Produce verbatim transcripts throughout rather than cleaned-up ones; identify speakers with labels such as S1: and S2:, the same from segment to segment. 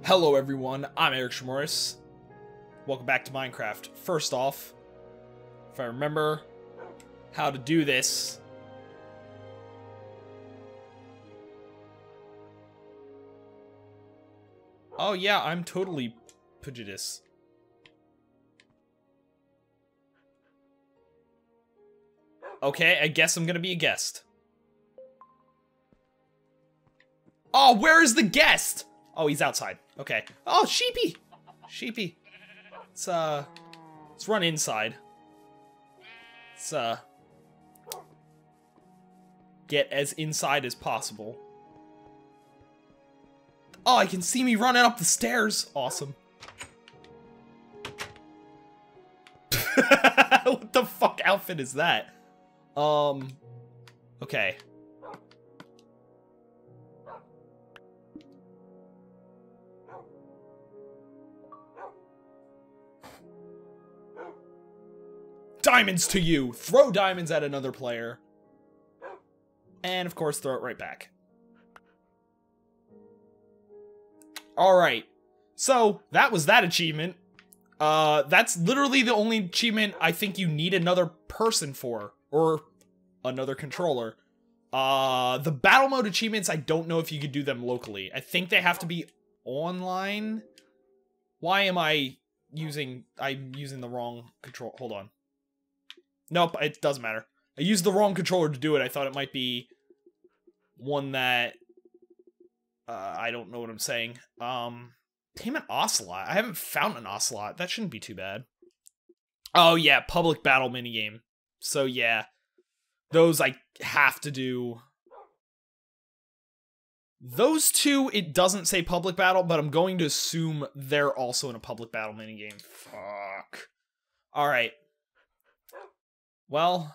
S1: Hello everyone, I'm Eric Shimoris. Welcome back to Minecraft. First off, if I remember how to do this... Oh yeah, I'm totally prejudice. Okay, I guess I'm gonna be a guest. Oh, where is the guest? Oh, he's outside. Okay. Oh, sheepy! Sheepy. Let's, uh... Let's run inside. Let's, uh... get as inside as possible. Oh, I can see me running up the stairs. Awesome. What the fuck outfit is that? Um... Okay. Diamonds to you! Throw diamonds at another player. And, of course, throw it right back. Alright. So, that was that achievement. Uh, that's literally the only achievement I think you need another person for. Or another controller. Uh, the battle mode achievements, I don't know if you could do them locally. I think they have to be online. Why am I using... I'm using the wrong control... Hold on. Nope, it doesn't matter. I used the wrong controller to do it. I thought it might be one that... Uh, I don't know what I'm saying. Um, tame an ocelot. I haven't found an ocelot. That shouldn't be too bad. Oh, yeah, public battle minigame. So, yeah. Those I have to do. Those two, it doesn't say public battle, but I'm going to assume they're also in a public battle minigame. Fuck. Alright. Well,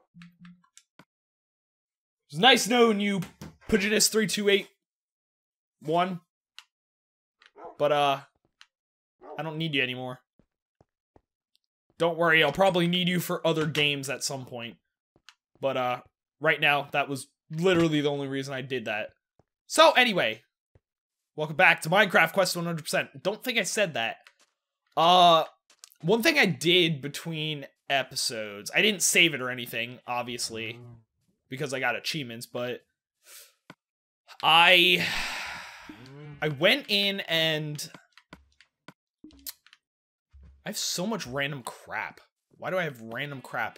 S1: it's nice knowing you, Prejudice three two eight one, but, uh, I don't need you anymore. Don't worry, I'll probably need you for other games at some point. But, uh, right now, that was literally the only reason I did that. So, anyway, welcome back to Minecraft Quest one hundred percent. Don't think I said that. Uh, one thing I did between episodes. I didn't save it or anything, obviously, because I got achievements, but I I went in and I have so much random crap. Why do I have random crap?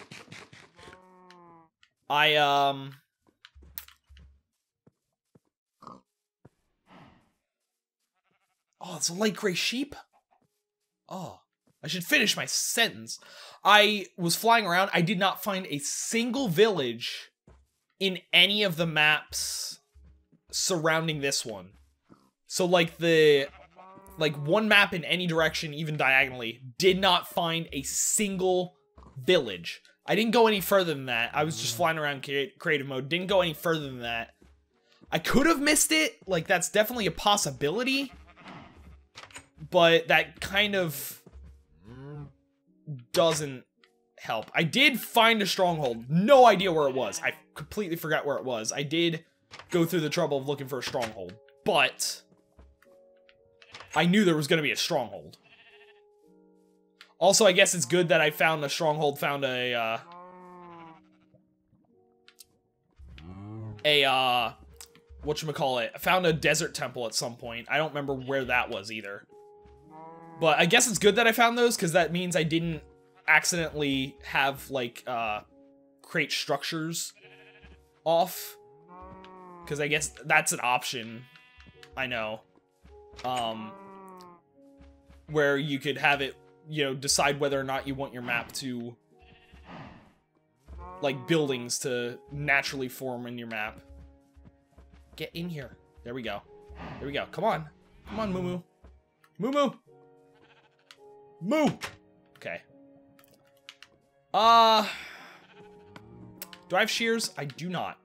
S1: I um Oh, it's a light gray sheep? Oh, I should finish my sentence. I was flying around. I did not find a single village in any of the maps surrounding this one. So, like, the... Like, one map in any direction, even diagonally, did not find a single village. I didn't go any further than that. I was just flying around creative mode. Didn't go any further than that. I could have missed it. Like, that's definitely a possibility. But that kind of... doesn't help. I did find a stronghold. No idea where it was. I completely forgot where it was. I did go through the trouble of looking for a stronghold, but I knew there was going to be a stronghold. Also, I guess it's good that I found a stronghold, found a, uh... A, uh... whatchamacallit. I found a desert temple at some point. I don't remember where that was either. But I guess it's good that I found those, because that means I didn't accidentally have, like, uh, crate structures off. Because I guess that's an option, I know. Um, where you could have it, you know, decide whether or not you want your map to, like, buildings to naturally form in your map. Get in here. There we go. There we go. Come on. Come on, Moo Moo. Moo Moo! Moo! Okay. Uh... Do I have shears? I do not.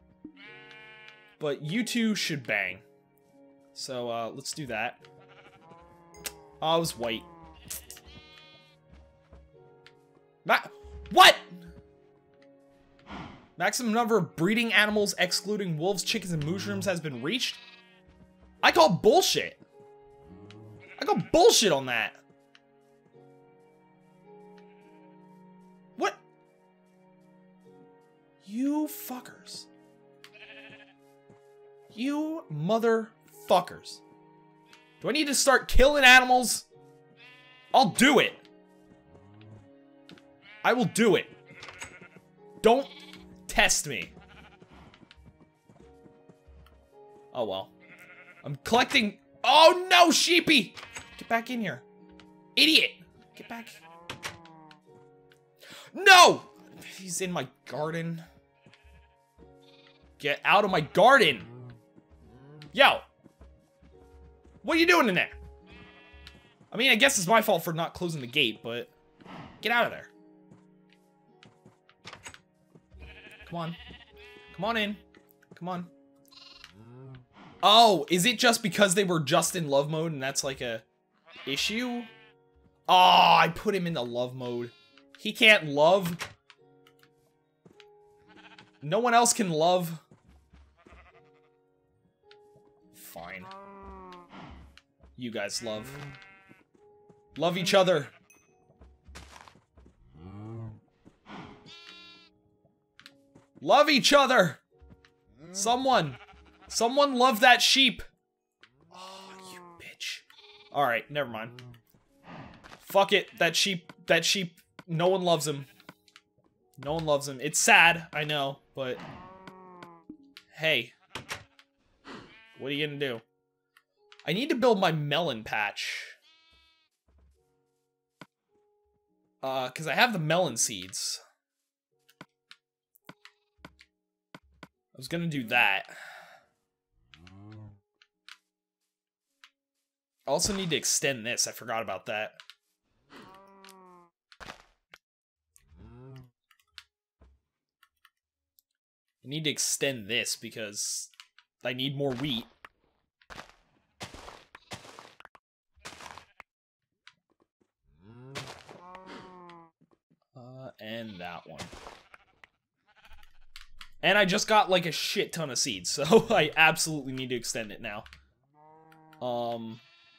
S1: But you two should bang. So, uh, let's do that. Oh, it was white. Ma- What?! Maximum number of breeding animals excluding wolves, chickens, and mushrooms has been reached? I call bullshit. I got bullshit on that. What? You fuckers. You motherfuckers. Do I need to start killing animals? I'll do it. I will do it. Don't test me. Oh well. I'm collecting. Oh no, sheepy! Get back in here. Idiot! Get back. No! He's in my garden. Get out of my garden! Yo! What are you doing in there? I mean, I guess it's my fault for not closing the gate, but get out of there. Come on. Come on in. Come on. Oh, is it just because they were just in love mode and that's like a issue? Oh, I put him in the love mode. He can't love. No one else can love. Fine. You guys love. Love each other. Love each other. Someone. Someone love that sheep. Oh, you bitch. Alright, never mind. Fuck it. That sheep, that sheep, no one loves him. No one loves him. It's sad, I know, but hey. What are you gonna do? I need to build my melon patch. Uh, because I have the melon seeds. I was gonna do that. I also need to extend this. I forgot about that. I need to extend this because I need more wheat. Uh, and that one. And I just got like a shit ton of seeds, so I absolutely need to extend it now. Um...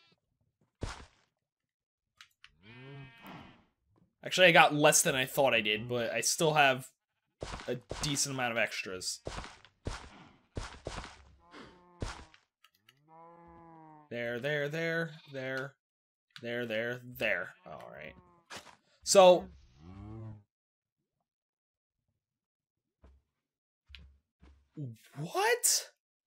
S1: Actually, I got less than I thought I did, but I still have a decent amount of extras. There, there, there, there, there, there, there. Alright. So... What?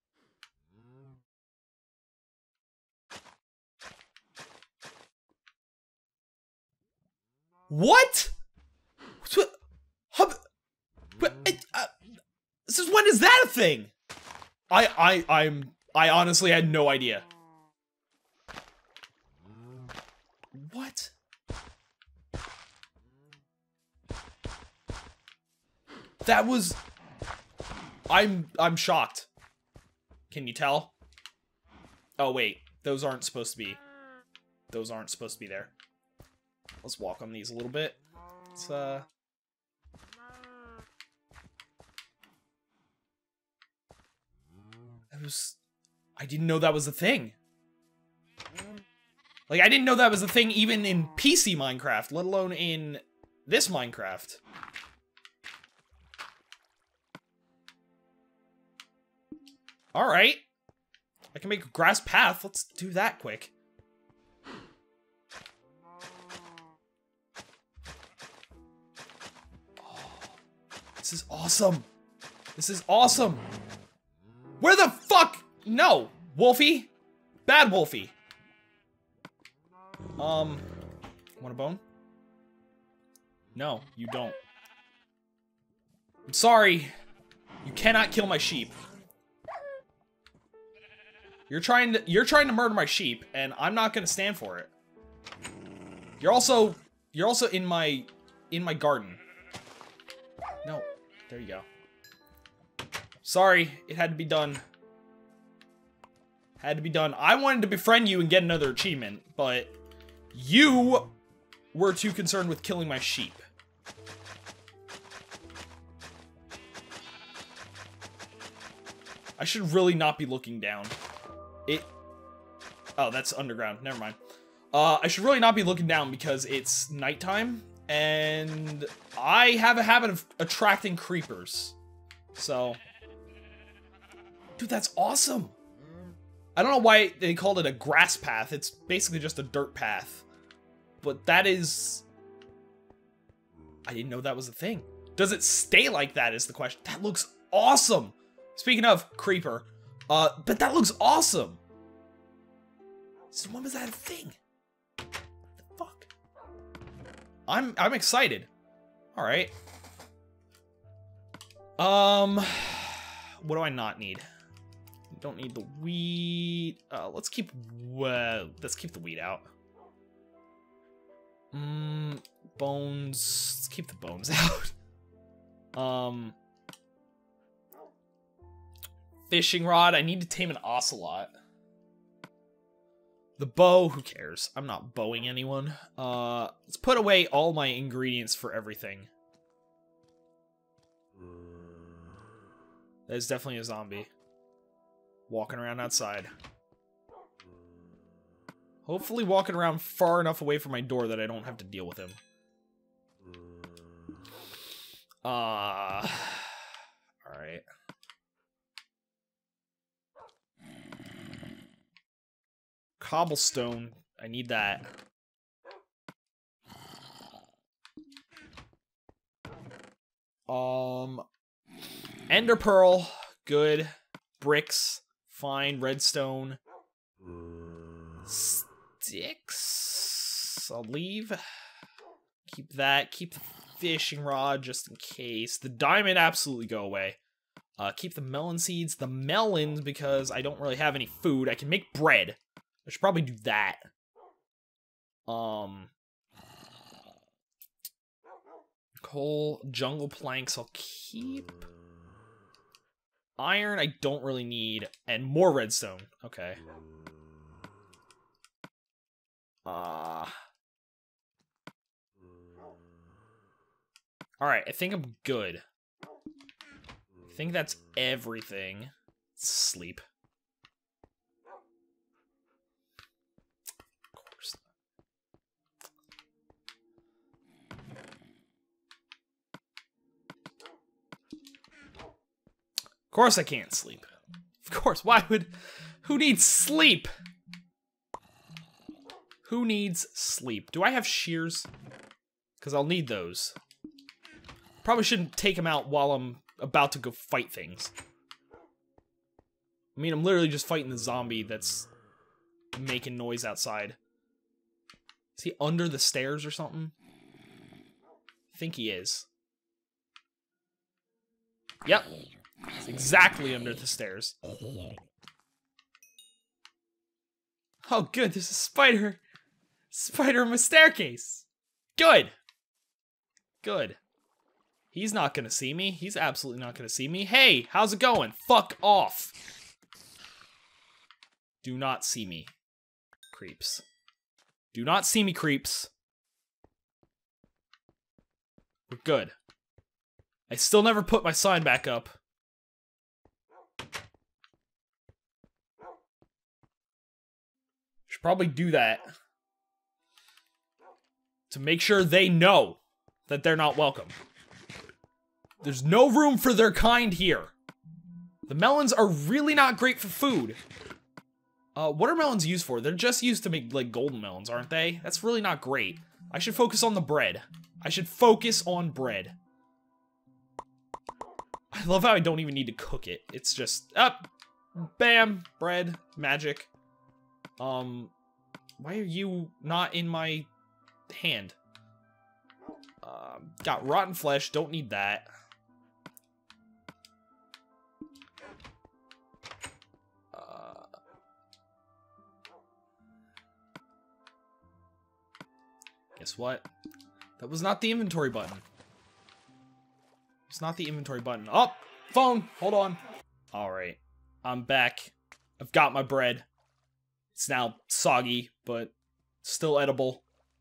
S1: What? What? What? Uh, since when is that a thing? I, I, I'm, I honestly had no idea. What? That was... I'm, I'm shocked. Can you tell? Oh, wait. Those aren't supposed to be... Those aren't supposed to be there. Let's walk on these a little bit. Let's, uh... That was... I didn't know that was a thing. Like, I didn't know that was a thing even in P C Minecraft, let alone in this Minecraft. Alright. I can make a grass path. Let's do that quick. This is awesome. This is awesome. Where the fuck? No. Wolfie. Bad Wolfie. Um. Want a bone? No, you don't. I'm sorry. You cannot kill my sheep. You're trying to you're trying to murder my sheep, and I'm not gonna stand for it. You're also you're also in my in my garden. No. There you go. Sorry, it had to be done. Had to be done. I wanted to befriend you and get another achievement, but you were too concerned with killing my sheep. I should really not be looking down. It... Oh, that's underground. Never mind. Uh, I should really not be looking down because it's nighttime, and I have a habit of attracting creepers. So, dude, that's awesome. I don't know why they called it a grass path. It's basically just a dirt path. But that is... I didn't know that was a thing. Does it stay like that is the question. That looks awesome. Speaking of creeper, uh, but that looks awesome. So when was that a thing? What the fuck? I'm I'm excited. All right. Um, what do I not need? Don't need the weed. Uh, let's keep. Uh, let's keep the weed out. Mm, bones. Let's keep the bones out. um, fishing rod. I need to tame an ocelot. The bow. Who cares? I'm not bowing anyone. Uh, let's put away all my ingredients for everything. That is definitely a zombie. Walking around outside. Hopefully walking around far enough away from my door that I don't have to deal with him. Uh, alright. Cobblestone. I need that. Um, Ender Pearl. Good. Bricks. Fine. Redstone. Sticks. I'll leave. Keep that. Keep the fishing rod just in case. The diamond absolutely go away. Uh, keep the melon seeds. The melons because I don't really have any food. I can make bread. I should probably do that. Um, coal, jungle planks. I'll keep. Iron, I don't really need. And more redstone. Okay. Uh. Alright, I think I'm good. I think that's everything. Sleep. Of course. Of course I can't sleep. Of course, why would... Who needs sleep? Who needs sleep? Do I have shears? Because I'll need those. Probably shouldn't take them out while I'm about to go fight things. I mean, I'm literally just fighting the zombie that's making noise outside. Is he under the stairs or something? I think he is. Yep. It's exactly under the stairs. Oh, good. There's a spider. Spider in my staircase. Good. Good. He's not gonna see me. He's absolutely not gonna see me. Hey, how's it going? Fuck off. Do not see me. Creeps. Do not see me, creeps. We're good. I still never put my sign back up. Should probably do that. To make sure they know that they're not welcome. There's no room for their kind here. The melons are really not great for food. Uh, what are melons used for? They're just used to make, like, golden melons, aren't they? That's really not great. I should focus on the bread. I should focus on bread. I love how I don't even need to cook it. It's just, up, bam, bread, magic. Um, why are you not in my hand? Uh, got rotten flesh, don't need that. Guess what? That was not the inventory button. It's not the inventory button. Oh, phone. Hold on. All right. I'm back. I've got my bread. It's now soggy, but still edible.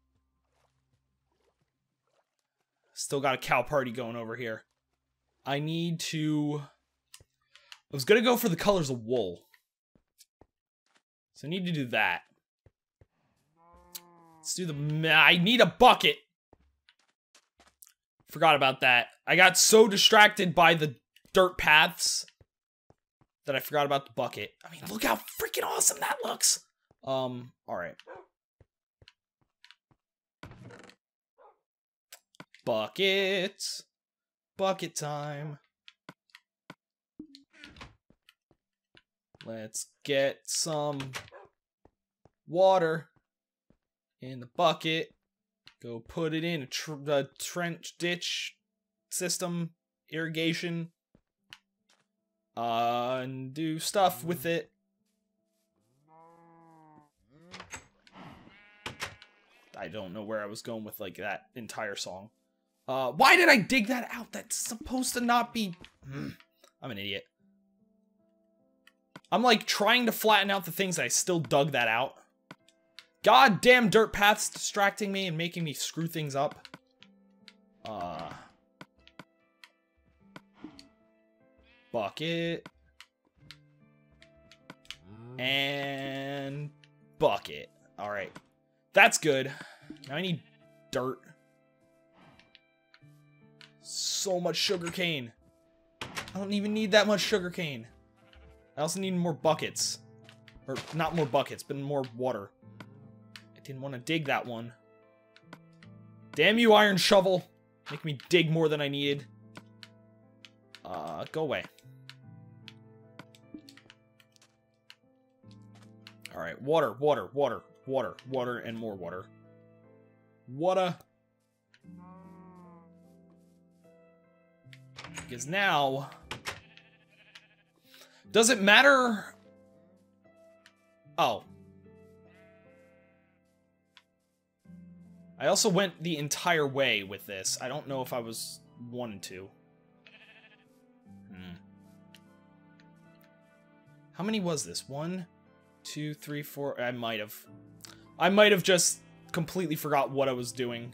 S1: Still got a cow party going over here. I need to... I was going to go for the colors of wool. So I need to do that. Let's do the... I need a bucket. Forgot about that. I got so distracted by the dirt paths that I forgot about the bucket. I mean, look how freaking awesome that looks. Um, alright. Bucket. Bucket time. Let's get some water in the bucket. Go put it in a, tr a trench ditch system, irrigation. Uh, and do stuff with it. I don't know where I was going with, like, that entire song. Uh, why did I dig that out? That's supposed to not be... Mm, I'm an idiot. I'm, like, trying to flatten out the things, I still dug that out. Goddamn dirt paths distracting me and making me screw things up. Uh... Bucket. And... bucket. Alright. That's good. Now I need dirt. So much sugarcane. I don't even need that much sugarcane. I also need more buckets. Or, not more buckets, but more water. I didn't want to dig that one. Damn you, iron shovel. Make me dig more than I needed. Uh, go away. Alright, water, water, water, water, water, and more water. Water. Because now... Does it matter? Oh. I also went the entire way with this. I don't know if I was wanting to. Hmm. How many was this? One, two, three, four... I might have. I might have just completely forgot what I was doing.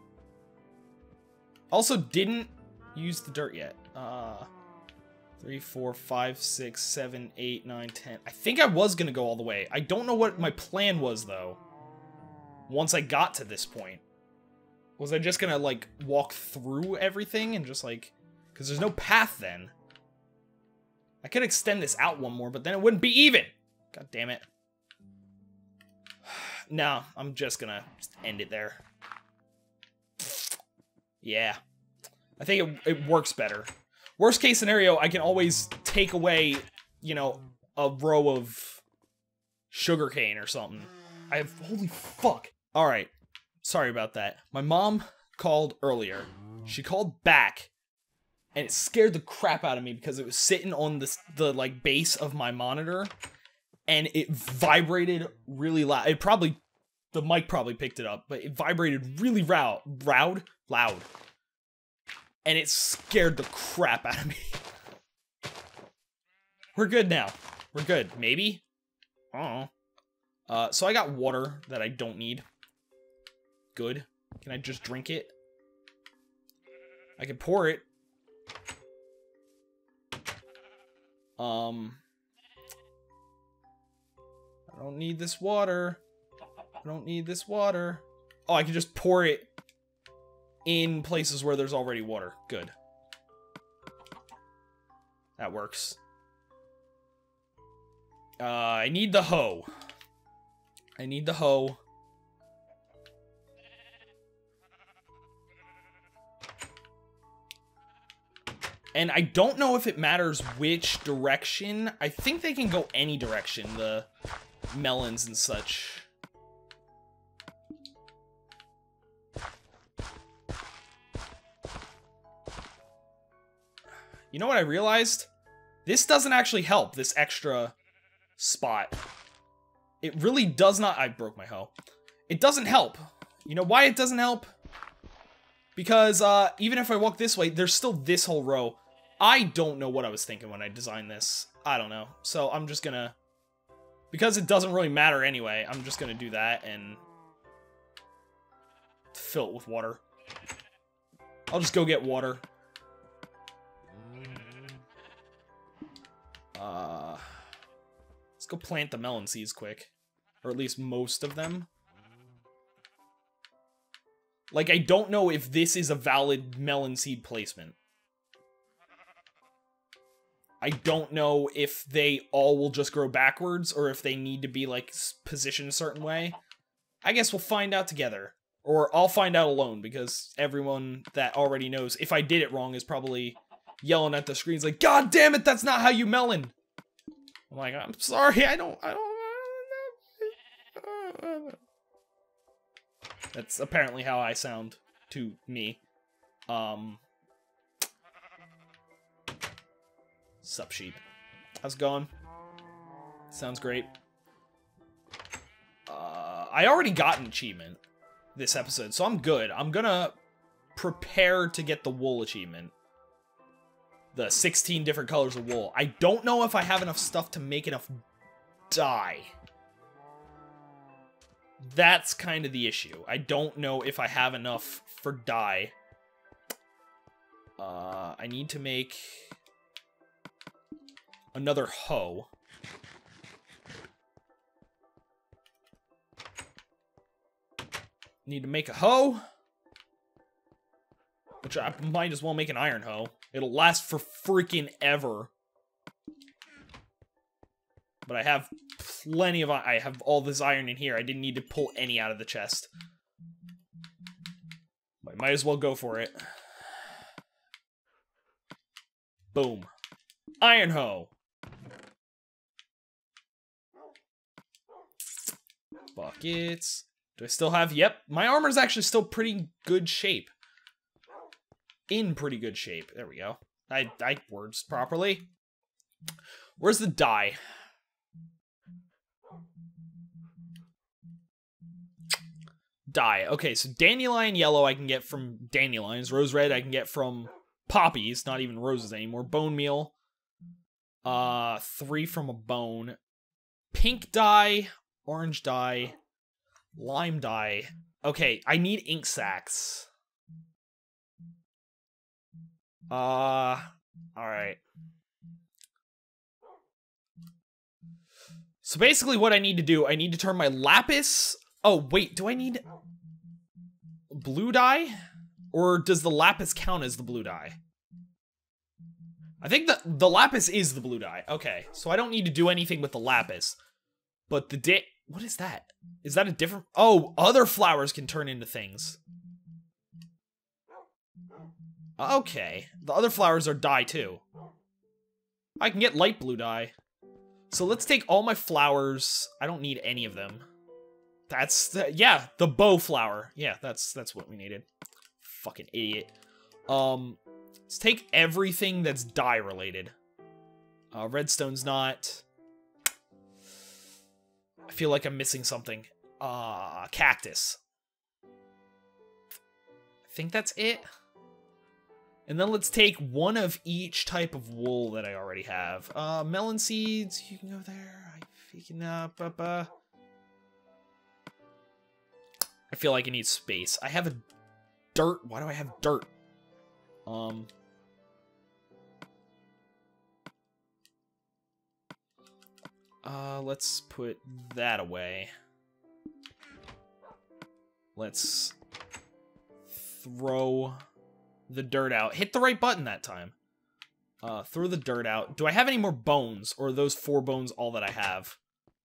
S1: Also didn't use the dirt yet. Uh... Three, four, five, six, seven, eight, nine, ten. I think I was gonna go all the way. I don't know what my plan was, though. Once I got to this point. Was I just gonna, like, walk through everything and just, like... Because there's no path then. I could extend this out one more, but then it wouldn't be even! God damn it. No, I'm just gonna end it there. Yeah. I think it, it works better. Worst case scenario, I can always take away, you know, a row of sugarcane or something. I have, holy fuck. All right, sorry about that. My mom called earlier. She called back, and it scared the crap out of me because it was sitting on the, the like, base of my monitor, and it vibrated really loud. It probably, the mic probably picked it up, but it vibrated really loud, loud, loud. And it scared the crap out of me. We're good now. We're good. Maybe? I don't know. Uh, so I got water that I don't need. Good. Can I just drink it? I can pour it. Um. I don't need this water. I don't need this water. Oh, I can just pour it in places where there's already water. Good. That works. Uh, I need the hoe. I need the hoe. And I don't know if it matters which direction. I think they can go any direction, the melons and such. You know what I realized? This doesn't actually help, this extra spot. It really does not- I broke my hoe. It doesn't help. You know why it doesn't help? Because, uh, even if I walk this way, there's still this whole row. I don't know what I was thinking when I designed this. I don't know. So I'm just gonna... Because it doesn't really matter anyway, I'm just gonna do that and... fill it with water. I'll just go get water. Uh, let's go plant the melon seeds quick. Or at least most of them. Like, I don't know if this is a valid melon seed placement. I don't know if they all will just grow backwards, or if they need to be, like, positioned a certain way. I guess we'll find out together. Or I'll find out alone, because everyone that already knows if I did it wrong is probably yelling at the screens like, God damn it, that's not how you melon! I'm like, I'm sorry, I don't, I don't, I don't know. That's apparently how I sound to me. Um... Sup, sheep. How's it going? Sounds great. Uh, I already got an achievement this episode, so I'm good. I'm gonna prepare to get the wool achievement. The sixteen different colors of wool. I don't know if I have enough stuff to make enough dye. That's kind of the issue. I don't know if I have enough for dye. Uh, I need to make another hoe. Need to make a hoe. Which I might as well make an iron hoe. It'll last for freaking ever. But I have plenty of... I have all this iron in here. I didn't need to pull any out of the chest. I might as well go for it. Boom. Iron hoe. Buckets. Do I still have... Yep, my armor's actually still pretty good shape. In pretty good shape. There we go. I, I words properly. Where's the dye? Dye. Okay, so dandelion yellow I can get from dandelions. Rose red I can get from poppies. Not even roses anymore. Bone meal. Uh, three from a bone. Pink dye. Orange dye. Lime dye. Okay, I need ink sacs. Uh, alright. So basically what I need to do, I need to turn my lapis... Oh, wait, do I need blue dye? Or does the lapis count as the blue dye? I think the, the lapis is the blue dye. Okay, so I don't need to do anything with the lapis. But the da- What is that? Is that a different... Oh, other flowers can turn into things. Okay. The other flowers are dye, too. I can get light blue dye. So let's take all my flowers. I don't need any of them. That's... The, yeah, the bow flower. Yeah, that's that's what we needed. Fucking idiot. Um, let's take everything that's dye related. Uh, redstone's not... I feel like I'm missing something. Uh, cactus. I think that's it. And then let's take one of each type of wool that I already have. Uh, melon seeds, you can go there. I can, uh, uh, uh. I feel like I need space. I have a dirt. Why do I have dirt? Um. Uh, let's put that away. Let's throw the dirt out. Hit the right button that time. Uh, throw the dirt out. Do I have any more bones, or are those four bones all that I have?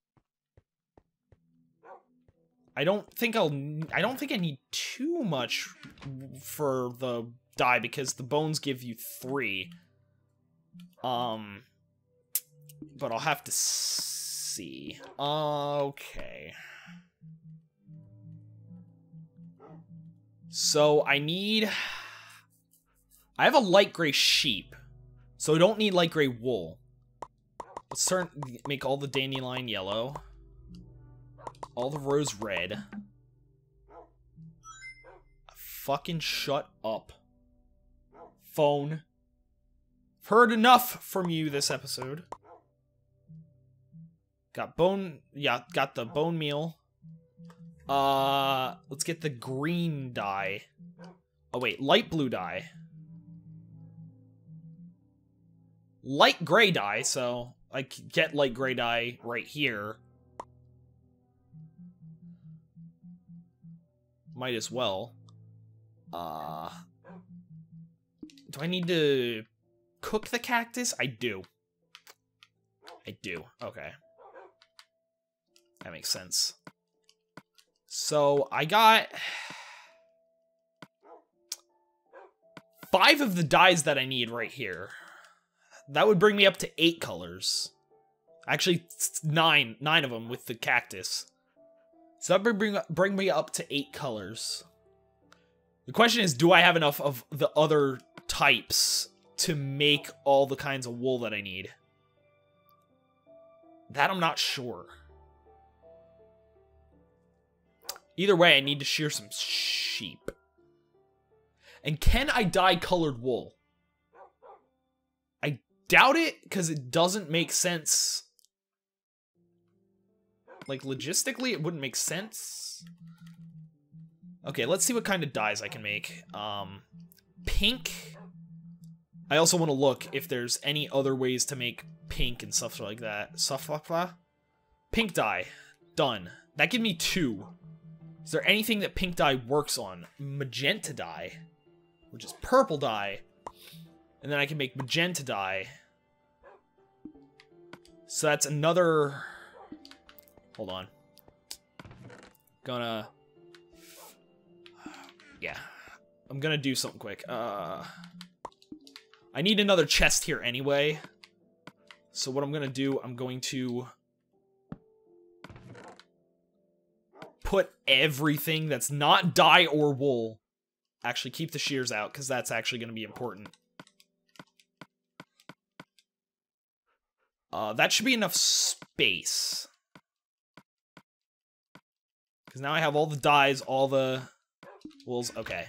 S1: I don't think I'll... I don't think I need too much for the dye, because the bones give you three. Um... But I'll have to see. Okay. So I need... I have a light gray sheep, so I don't need light gray wool. Let's turn, make all the dandelion yellow. All the rose red. Fucking shut up. Phone. I've heard enough from you this episode. Got bone, yeah, got the bone meal. Uh, let's get the green dye. Oh wait, light blue dye. Light gray dye, so I can get light gray dye right here. Might as well. Uh, do I need to cook the cactus? I do. I do. Okay. That makes sense. So, I got five of the dyes that I need right here. That would bring me up to eight colors. Actually, nine. Nine of them with the cactus. So that would bring, bring me up to eight colors. The question is, do I have enough of the other types to make all the kinds of wool that I need? That I'm not sure. Either way, I need to shear some sheep. And can I dye colored wool? I doubt it, because it doesn't make sense. Like, logistically, it wouldn't make sense. Okay, let's see what kind of dyes I can make. Um, pink. I also want to look if there's any other ways to make pink and stuff like that. Stuff like that. Pink dye. Done. That gives me two. Is there anything that pink dye works on? Magenta dye, which is purple dye. And then I can make magenta dye. So that's another... Hold on. Gonna... Yeah. I'm gonna do something quick. Uh, I need another chest here anyway. So what I'm gonna do, I'm going to... put everything that's not dye or wool. Actually, keep the shears out, because that's actually going to be important. Uh, that should be enough space. Because now I have all the dyes, all the wools. Okay.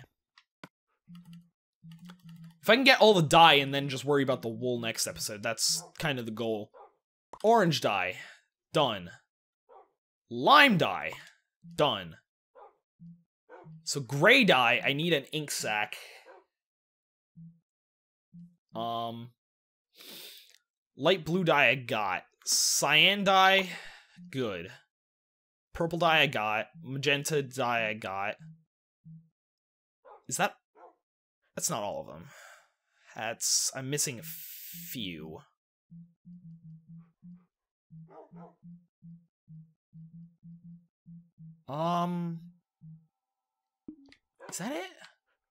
S1: If I can get all the dye and then just worry about the wool next episode, that's kind of the goal. Orange dye. Done. Lime dye. Done. So gray dye, I need an ink sac. Um, light blue dye I got. Cyan dye, good. Purple dye I got. Magenta dye I got. Is that... That's not all of them. That's... I'm missing a few. Um, is that it?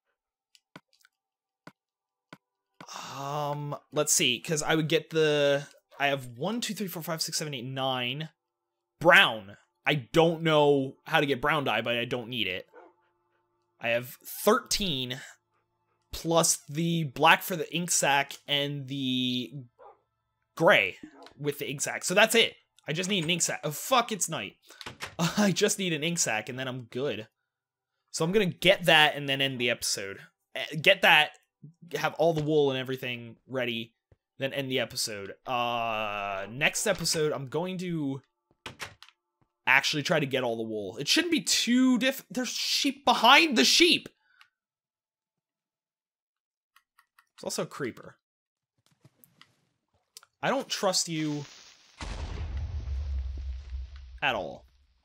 S1: Um, let's see, because I would get the, I have one, two, three, four, five, six, seven, eight, nine. Brown. I don't know how to get brown dye, but I don't need it. I have thirteen, plus the black for the ink sac and the gray with the ink sac. So that's it. I just need an ink sac. Oh, fuck, it's night. I just need an ink sac, and then I'm good. So I'm gonna get that and then end the episode. Get that, have all the wool and everything ready, then end the episode. Uh, next episode, I'm going to actually try to get all the wool. It shouldn't be too diff- There's sheep behind the sheep! There's also a creeper. I don't trust you... at all.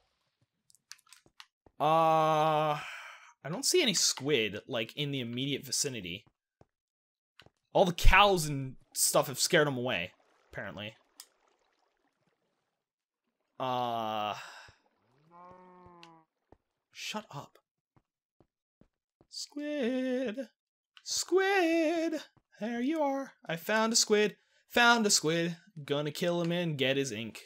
S1: Uh, I don't see any squid, like, in the immediate vicinity. All the cows and stuff have scared them away, apparently. Uh... Shut up. Squid! Squid! There you are. I found a squid. Found a squid. Gonna kill him and get his ink.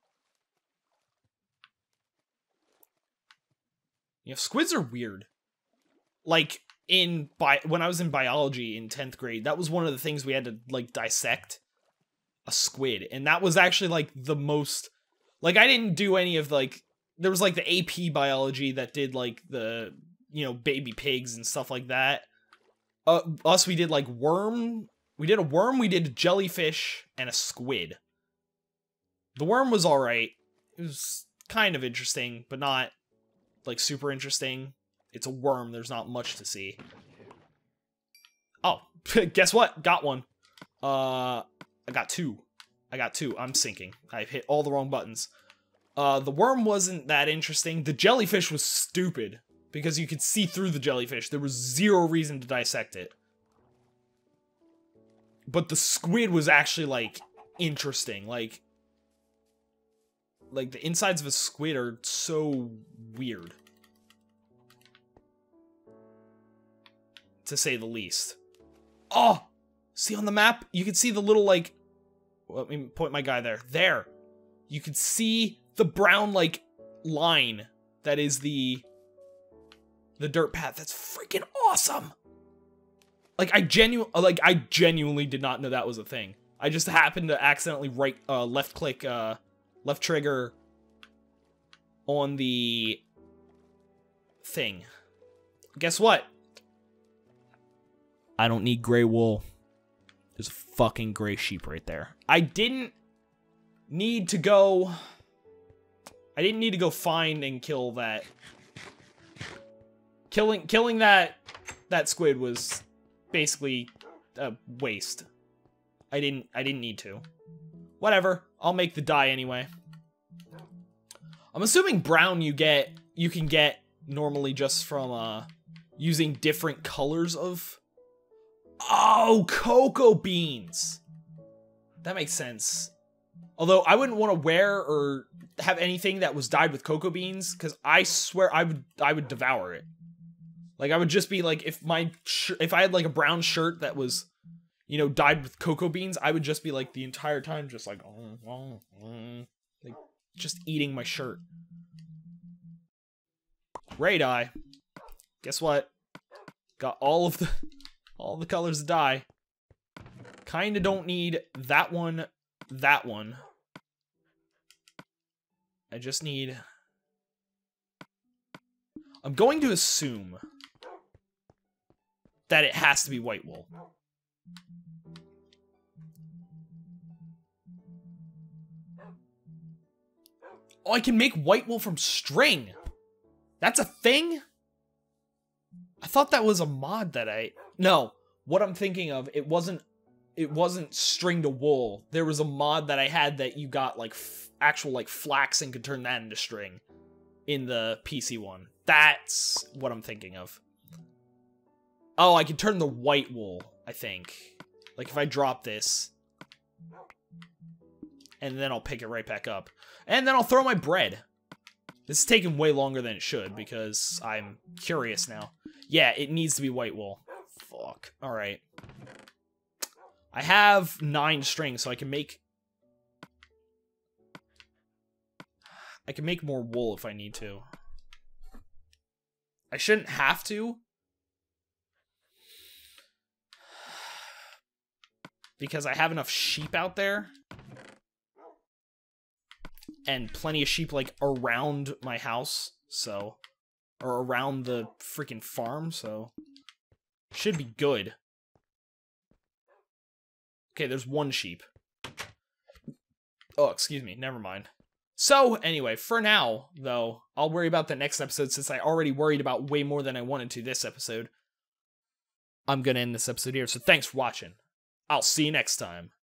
S1: You know, squids are weird. Like, in bi- when I was in biology in tenth grade, that was one of the things we had to, like, dissect a squid. And that was actually, like, the most... Like, I didn't do any of, like... There was, like, the A P biology that did, like, the, you know, baby pigs and stuff like that. Uh, us, we did, like, worm... We did a worm, we did a jellyfish, and a squid. The worm was alright. It was kind of interesting, but not... like, super interesting. It's a worm, there's not much to see. Oh, guess what? Got one. Uh, I got two. I got two. I'm sinking. I've hit all the wrong buttons. Uh, the worm wasn't that interesting. The jellyfish was stupid. because you could see through the jellyfish. There was zero reason to dissect it. But the squid was actually, like, interesting. Like, like the insides of a squid are so weird. To say the least. Oh! See on the map? You can see the little, like... Well, let me point my guy there. There! You can see the brown, like, line that is the... the dirt path. That's freaking awesome! Like, I genu- like, I genuinely did not know that was a thing. I just happened to accidentally right, uh, left click, uh, left trigger on the thing. Guess what? I don't need gray wool. There's a fucking gray sheep right there. I didn't need to go... I didn't need to go find and kill that. Killing killing that that squid was basically a waste. I didn't I didn't need to. Whatever. I'll make the dye anyway. I'm assuming brown you get you can get normally just from uh using different colors of... Oh, cocoa beans. That makes sense. Although I wouldn't want to wear or have anything that was dyed with cocoa beans, because I swear I would I would devour it. Like, I would just be like, if my sh if I had like a brown shirt that was, you know, dyed with cocoa beans, I would just be like the entire time just like, oh, oh, oh, like just eating my shirt. Gray dye. Guess what? Got all of the all the colors of dye. Kinda don't need that one, that one. I just need... I'm going to assume that it has to be white wool. Oh, I can make white wool from string. That's a thing? I thought that was a mod that I... No, what I'm thinking of, it wasn't it wasn't string to wool. There was a mod that I had that you got like f actual like flax and could turn that into string in the P C one. That's what I'm thinking of. Oh, I can turn the white wool, I think. Like if I drop this and then I'll pick it right back up. And then I'll throw my bread. This is taking way longer than it should because I'm curious now. Yeah, it needs to be white wool. Fuck. Alright. I have nine strings, so I can make... I can make more wool if I need to. I shouldn't have to. Because I have enough sheep out there. And plenty of sheep, like, around my house, so... Or around the freaking farm, so... Should be good. Okay, there's one sheep. Oh, excuse me, never mind. So, anyway, for now, though, I'll worry about the next episode since I already worried about way more than I wanted to this episode. I'm gonna end this episode here, so thanks for watching. I'll see you next time.